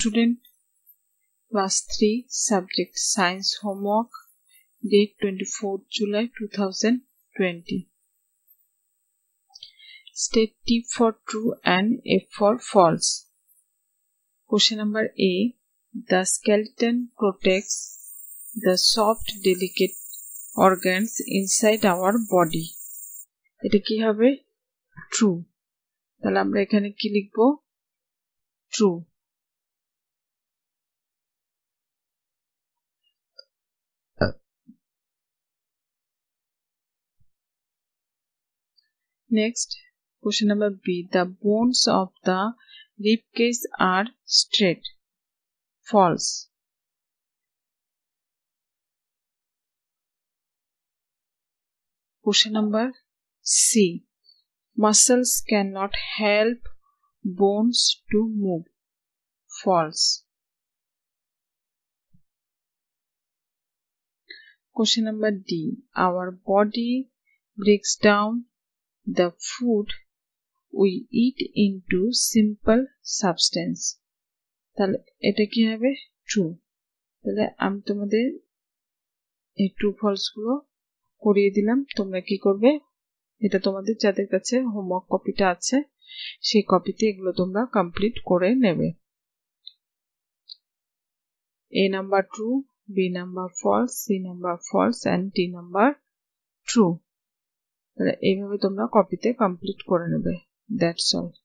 Student Class 3 Subject Science Homework, date 24th July 2020. State T for true and F for false. Question number A. The skeleton protects the soft, delicate organs inside our body. এটা কি হবে? True. তাহলে আমরা এখানে কি লিখব? True. Next, question number B. The bones of the ribcage are straight. False. Question number C. Muscles cannot help bones to move. False. Question number D. Our body breaks down the food we eat into simple substance. তাহলে এটা কি হবে? True. তাহলে আমি তোমাদের এই true false গুলো করিয়ে দিলাম। তোমরা কি করবে? এটা তোমাদের যাদের কাছে হোমওয়ার্ক কপিটা আছে সেই কপিতে এগুলো তোমরা কমপ্লিট করে নেবে। A number true, B number false, C number false and D number true. তাহলে এইভাবে তোমরা কপিতে কমপ্লিট করে নেবে। That's all.